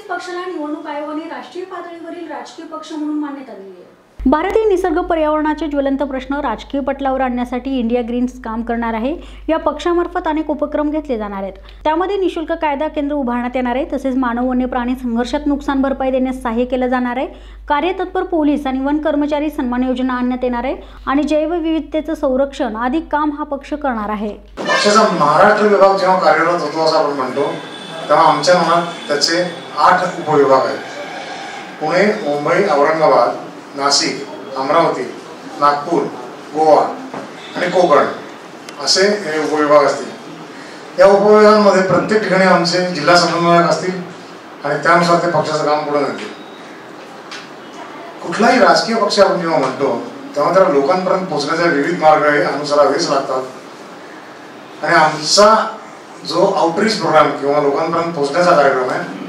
पक्षाला निवडणूक आयोगाने राष्ट्रीय पातळीवरील राजकीय पक्ष म्हणून मान्यता दिली आहे। भारतीय निसर्ग पर्यावरणाचे ज्वलंत प्रश्न राजकीय पटलावर आणण्यासाठी इंडिया ग्रीन्स काम करणार आहे। या पक्षामार्फत अनेक उपक्रम घेतले जाणार आहेत। त्यामध्ये निशुल्क कायदा केंद्र उभारण्यात येणार आहे। तसेच मानव वन्य प्राणी संघर्षात नुकसान भरपाई देण्यास सहाय्य केले जाणार आहे। कार्यतत्पर पोलीस आणि वन कर्मचारी सन्मान योजना आणण्यात येणार आहे आणि जैवविविधतेचे संरक्षण आदी काम हा पक्ष करणार आहे। पक्षाचा महाराष्ट्र विभाग जेव्हा कार्यरत होतो असं आपण म्हणतो तेव्हा आमच्या मनात त्याचे 8 उपविभाग आहेत। पुणे, मुंबई, औरंगाबाद, नाशिक, अमरावती, नागपूर, गोवा आणि कोकण असे हे उपविभाग असतील। या उपविभागांमध्ये प्रत्येक ठिकाणी आमचे जिल्हा समन्वयक असतील आणि त्यानुसार ते पक्षाचं काम पुढे नेतील। कुठलाही राजकीय पक्ष आपण जेव्हा म्हणतो तेव्हा त्याला लोकांपर्यंत पोहोचण्याचे विविध मार्ग हे अनुसरावेच लागतात आणि आमचा जो आउटरीच प्रोग्राम किंवा लोकांपर्यंत पोहोचण्याचा कार्यक्रम आहे